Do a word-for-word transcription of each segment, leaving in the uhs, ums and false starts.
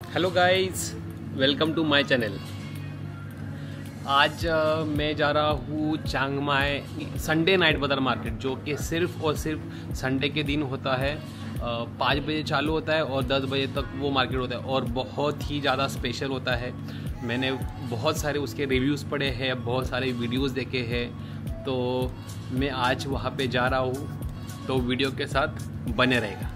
Hello guys, welcome to my channel. आज uh, मैं जा रहा हूँ Chiang Mai Sunday night bazaar market, जो कि सिर्फ और सिर्फ संडे के दिन होता है। पाँच बजे चालू होता है और दस बजे तक वो मार्केट होता है और बहुत ही ज़्यादा स्पेशल होता है। मैंने बहुत सारे उसके रिव्यूज़ पढ़े हैं, बहुत सारे वीडियोस देखे हैं, तो मैं आज वहाँ पे जा रहा हूँ, तो वीडियो के साथ बने रहेगा।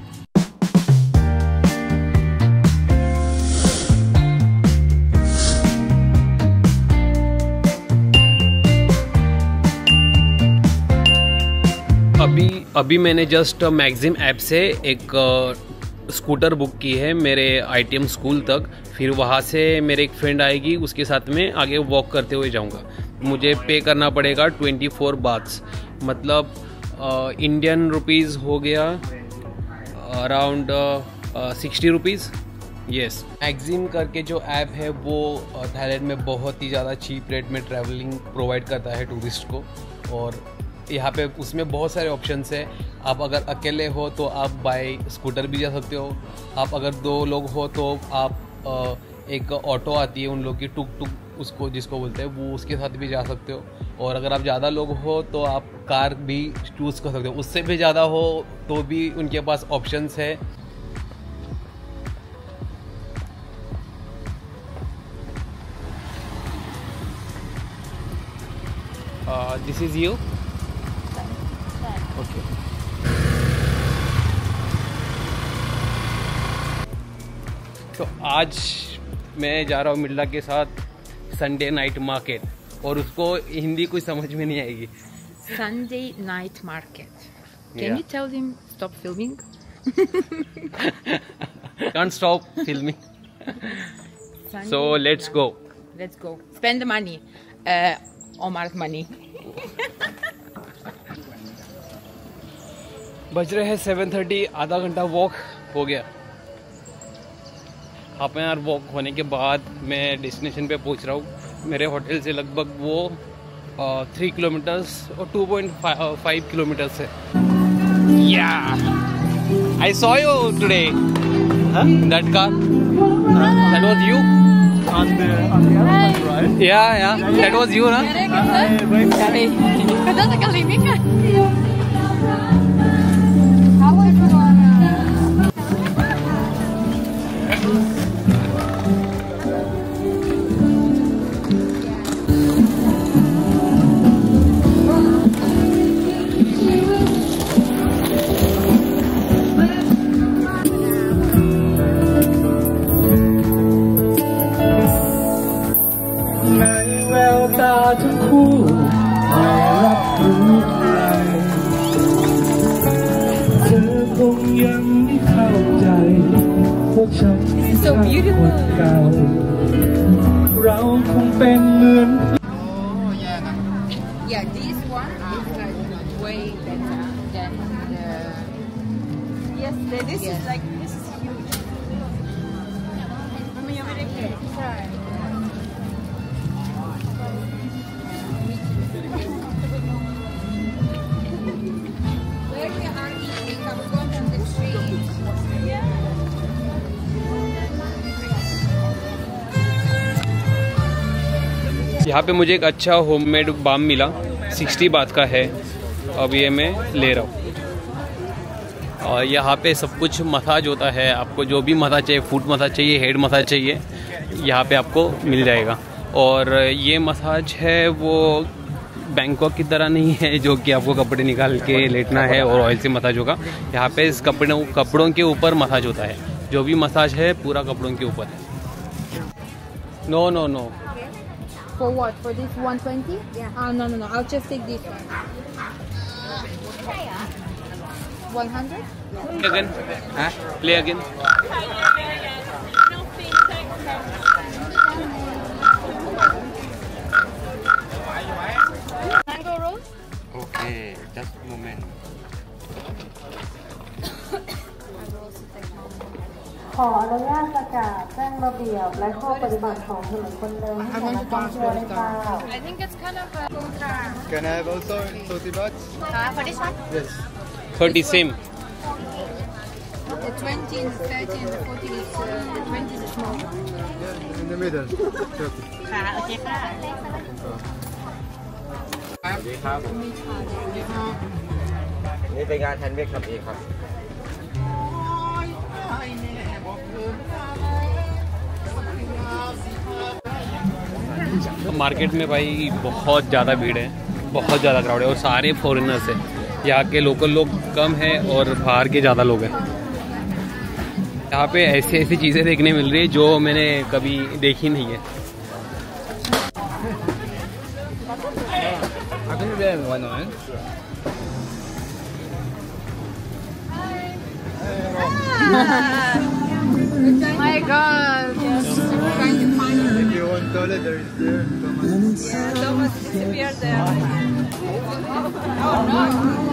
अभी अभी मैंने जस्ट मैगज़ीन ऐप से एक स्कूटर बुक की है मेरे आईटीएम स्कूल तक। फिर वहाँ से मेरे एक फ्रेंड आएगी, उसके साथ में आगे वॉक करते हुए जाऊँगा। मुझे पे करना पड़ेगा ट्वेंटी फोर बाथ्स, मतलब इंडियन रुपीज़ हो गया around sixty rupees. Yes, magazine करके जो ऐप है वो थाईलैंड में बहुत ही ज़्यादा चीप रेट में ट्रैवलिंग प्रोवाइड करता है टूरिस्ट को। और यहाँ पे उसमें बहुत सारे ऑप्शंस है। आप अगर अकेले हो तो आप बाय स्कूटर भी जा सकते हो। आप अगर दो लोग हो तो आप एक ऑटो आती है उन लोग की, टुक टुक उसको जिसको बोलते हैं, वो उसके साथ भी जा सकते हो। और अगर आप ज़्यादा लोग हो तो आप कार भी चूज़ कर सकते हो। उससे भी ज़्यादा हो तो भी उनके पास ऑप्शंस है। This is you. ओके, तो आज मैं जा रहा हूँ मिर्ला के साथ संडे नाइट मार्केट, और उसको हिंदी कुछ समझ में नहीं आएगी। Sunday night market. Can Yeah. you tell him stop filming? Can't stop filming. Sunday So let's night. go. Let's go. Spend the money. Uh, Omar's money. बज रहे हैं सेवन थर्टी, आधा घंटा वॉक हो गया। हाफ एन आवर वॉक होने के बाद मैं डेस्टिनेशन पे पहुंच रहा हूँ। मेरे होटल से लगभग वो थ्री किलोमीटर्स और टू पॉइंट फाइव किलोमीटर्स है। Yeah I saw you today, that car, that was you. On the on the other side, right? Yeah yeah that was you ना। So beautiful. Yeah, this one is like way better than the. Yes, the- this Yes. is like this is huge. Mami, yo veré que. Sorry. Where we are eating, I'm going to the tree. यहाँ पे मुझे एक अच्छा homemade balm मिला, sixty बात का है। अब ये मैं ले रहा हूँ। और यहाँ पे सब कुछ मसाज होता है। आपको जो भी मसाज चाहिए, फुट मसाज चाहिए, हेड मसाज चाहिए, यहाँ पे आपको मिल जाएगा। और ये मसाज है वो बैंकॉक की तरह नहीं है जो कि आपको कपड़े निकाल के लेटना है और ऑयल से मसाज होगा। यहाँ पे इस कपड़ों कपड़ों के ऊपर मसाज होता है। जो भी मसाज है पूरा कपड़ों के ऊपर है। No no no For what? For this one twenty? Yeah. Oh, no, no, no. I'll just take this one. one hundred? Play again. Huh? Play again. Mango rolls? Okay, just a moment. ขออนุญาตประกาศแจ้งระเบียบและข้อปฏิบัติของถนนคนเดินให้แก่นักท่องเที่ยวได้ทราบ I think it's kind of a contract. Can I have also thirty bucks? Uh, for this one? Yes. thirty same. The twenty and the thirty and the forty is uh, the twenty is the small one. In the middle. thirty. ค่ะ โอเคค่ะสวัสดีครับนี่เป็นงานแฮนด์เมดทำเองครับ market में भाई बहुत ज़्यादा भीड़ है, बहुत ज़्यादा crowd है और सारे फॉरेनर्स हैं। यहाँ के लोकल लोग कम हैं और बाहर के ज़्यादा लोग हैं। यहाँ पे ऐसी ऐसी चीज़ें देखने मिल रही है जो मैंने कभी देखी नहीं है। My God! Trying to find him. If you want toilet, there is there. Thomas. Thomas disappeared there. Oh no!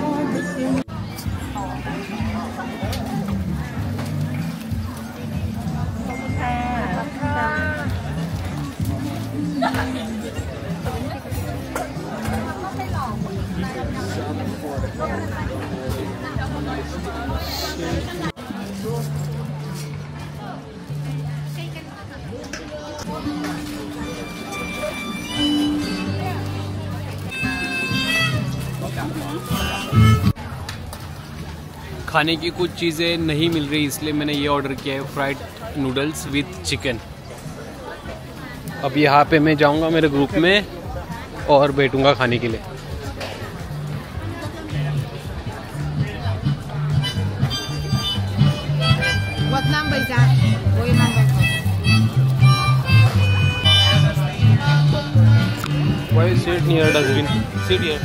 खाने की कुछ चीज़ें नहीं मिल रही इसलिए मैंने ये ऑर्डर किया है, फ्राइड नूडल्स विथ चिकन। अब यहाँ पे मैं जाऊँगा मेरे ग्रुप में और बैठूँगा खाने के लिए। What number is that? What number? Why sit near dustbin? Sit here.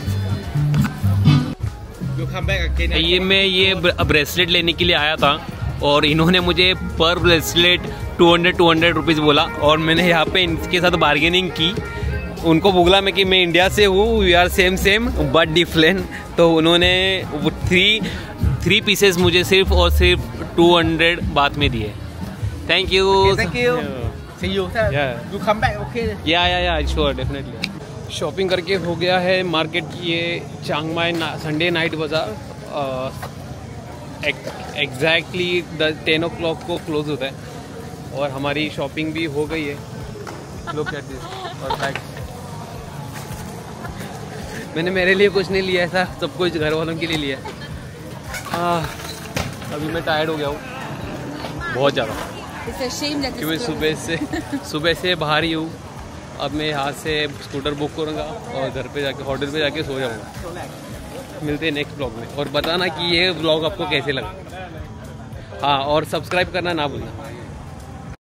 You come back again. ये मैं ये ब्रेसलेट लेने के लिए आया था और इन्होंने मुझे पर bracelet two hundred two hundred rupees बोला और मैंने यहाँ पे इनके साथ बार्गेनिंग की। उनको बोला मैं कि मैं इंडिया से हूँ, we are same same but different. तो उन्होंने वो थ्री थ्री पीसेस मुझे सिर्फ और सिर्फ टू हंड्रेड बात में दिए। Thank you. Thank you. See you. Yeah. You come back, okay? या या या श्योर डेफिनेटली। शॉपिंग करके हो गया है मार्केट की ये Chiang Mai Sunday night bazaar. Exactly the ten o'clock को क्लोज होता है और हमारी शॉपिंग भी हो गई है। लुक एट दिस और बैग। मैंने मेरे लिए कुछ नहीं लिया था, सब कुछ घर वालों के लिए लिया। हाँ अभी मैं टायर्ड हो गया हूँ बहुत ज़्यादा, It's a shame that क्योंकि it's सुबह से सुबह से बाहर ही हूँ। अब मैं यहाँ से स्कूटर बुक करूँगा और घर पे जाके होटल पे जाके सो जाऊँगा। मिलते हैं नेक्स्ट ब्लॉग में और बताना कि ये ब्लॉग आपको कैसे लगा। हाँ और सब्सक्राइब करना ना भूलना।